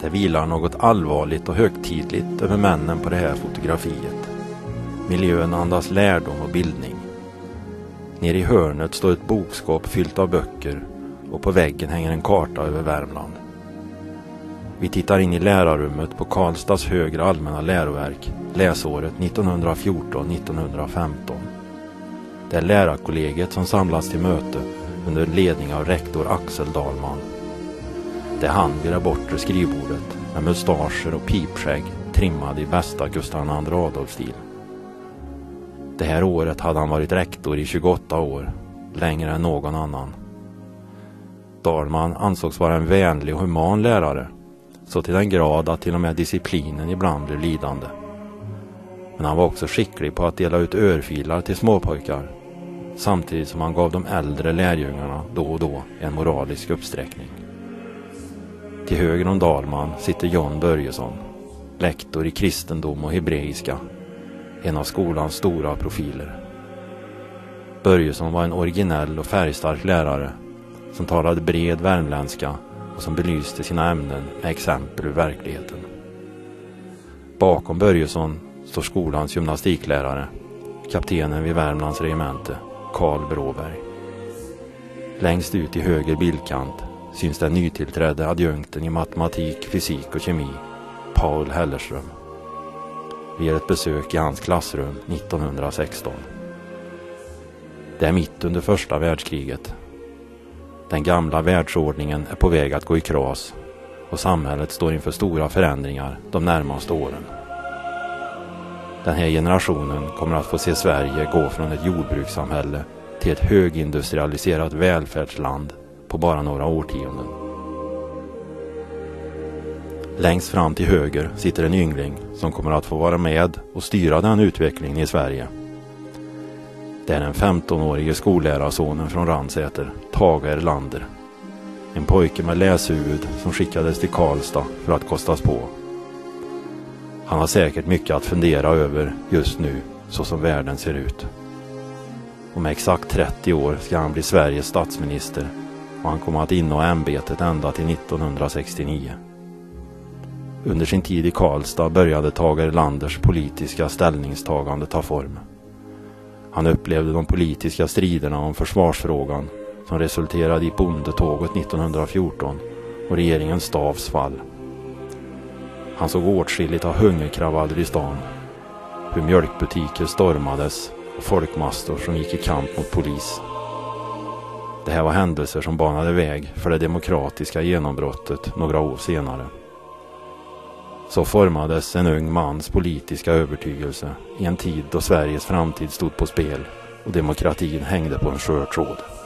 Det vilar något allvarligt och högtidligt över männen på det här fotografiet. Miljön andas lärdom och bildning. Nere i hörnet står ett bokskåp fyllt av böcker och på väggen hänger en karta över Värmland. Vi tittar in i lärarrummet på Karlstads högre allmänna läroverk läsåret 1914-1915. Det är lärarkollegiet som samlas till möte under ledning av rektor Axel Dahlman. Det är han vid det bortre skrivbordet med mustascher och pipskägg trimmad i bästa Gustav II Adolf-stil. Det här året hade han varit rektor i 28 år, längre än någon annan. Dahlman ansågs vara en vänlig och human lärare, så till den grad att till och med disciplinen ibland blev lidande. Men han var också skicklig på att dela ut örfilar till småpojkar, samtidigt som han gav de äldre lärjungarna då och då en moralisk uppsträckning. Till höger om Dahlman sitter John Börjesson, lektor i kristendom och hebreiska, en av skolans stora profiler. Börjesson var en originell och färgstark lärare som talade bred värmländska och som belyste sina ämnen med exempel ur verkligheten. Bakom Börjesson står skolans gymnastiklärare, kaptenen vid Värmlands regemente, Karl Bråberg. Längst ut i höger bildkant syns den nytillträdde adjunkten i matematik, fysik och kemi, Paul Hellerström. Vi gör ett besök i hans klassrum 1916. Det är mitt under första världskriget. Den gamla världsordningen är på väg att gå i kras och samhället står inför stora förändringar de närmaste åren. Den här generationen kommer att få se Sverige gå från ett jordbrukssamhälle till ett högindustrialiserat välfärdsland på bara några årtionden. Längst fram till höger sitter en yngling som kommer att få vara med och styra den utvecklingen i Sverige. Det är den 15-årige skollärarsonen från Ransäter, Tage Erlander. En pojke med läshuvud som skickades till Karlstad för att kostas på. Han har säkert mycket att fundera över just nu, så som världen ser ut. Om exakt 30 år ska han bli Sveriges statsminister och han kommer att inneha ämbetet ända till 1969. Under sin tid i Karlstad började Tage Erlanders politiska ställningstagande ta form. Han upplevde de politiska striderna om försvarsfrågan som resulterade i bondetåget 1914 och regeringens Stavs fall. Han såg åtskilligt av hungerkravaller i stan, hur mjölkbutiker stormades och folkmassor som gick i kamp mot polis. Det här var händelser som banade väg för det demokratiska genombrottet några år senare. Så formades en ung mans politiska övertygelse i en tid då Sveriges framtid stod på spel och demokratin hängde på en skör tråd.